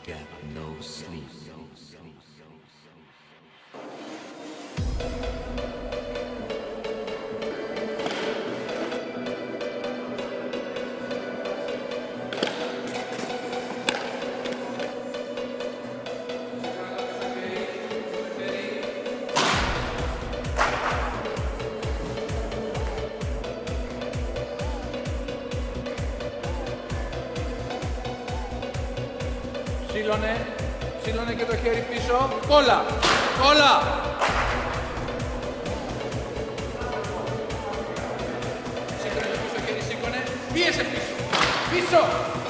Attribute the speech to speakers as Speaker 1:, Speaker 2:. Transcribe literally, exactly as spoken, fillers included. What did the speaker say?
Speaker 1: get no sleep.
Speaker 2: Σύλλωνε, σύλλωνε και το χέρι πίσω. Κόλλα, κόλλα. Σύγχρονε πίσω χέρι, σήκωνε. Πίεσε πίσω, πίσω.